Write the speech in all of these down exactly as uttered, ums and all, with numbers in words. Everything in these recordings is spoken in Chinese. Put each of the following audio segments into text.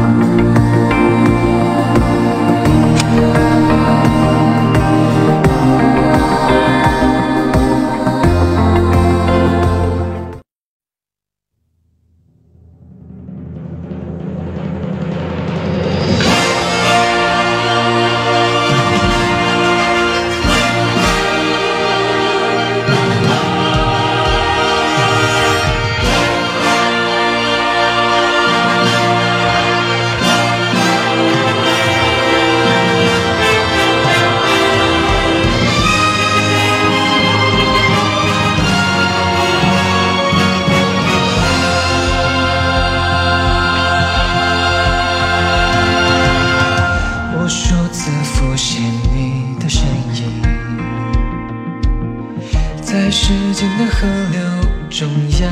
在时间的河流中央，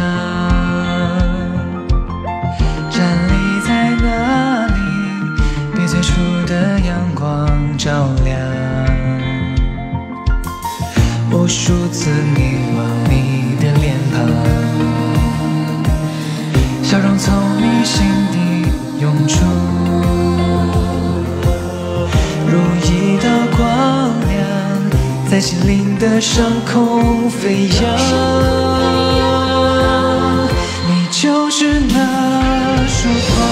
站立在那里，被最初的阳光照亮。无数次凝望你的脸庞，笑容从你心底涌出，如一道光亮，在心灵的上空飞扬。你就是那束光，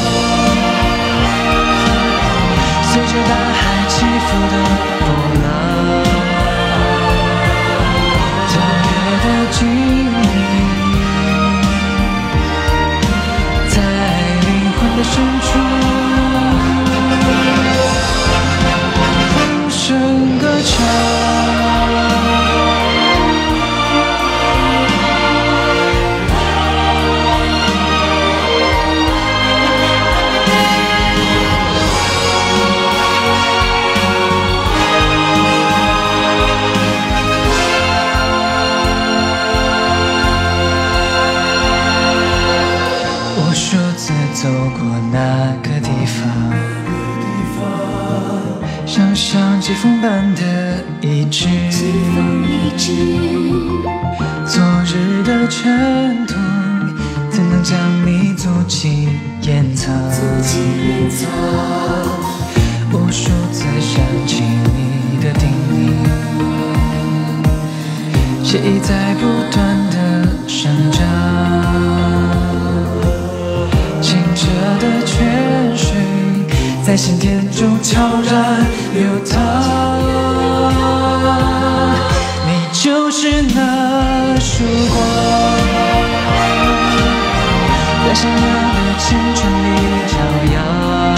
随着大海起伏的波浪，跳跃的距离，在灵魂的深处，放声歌唱。无数次走过那个地方，想象季风般的一致，昨日的尘土怎能将你足迹掩藏？无数次想起你的叮咛，血液在不断的生长，清澈的泉水在心田中悄然流淌。你就是那束光，在闪亮的青春里照耀，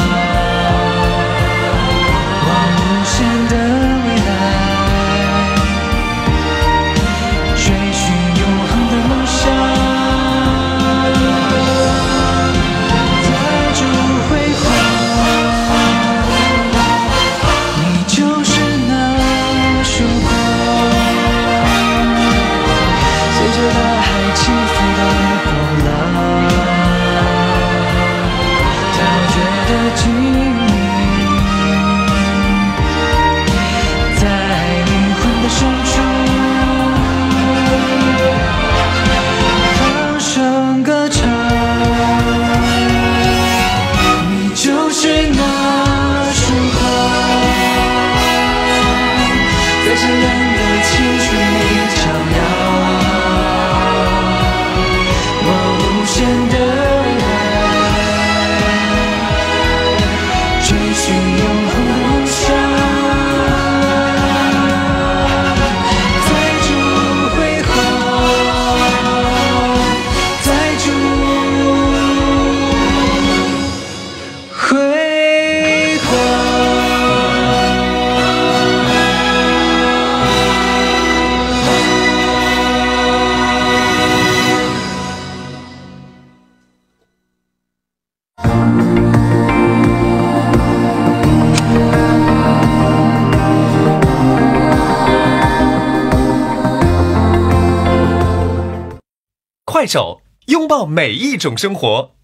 望无限的未来，追寻永恒的梦想。 快手，拥抱每一种生活。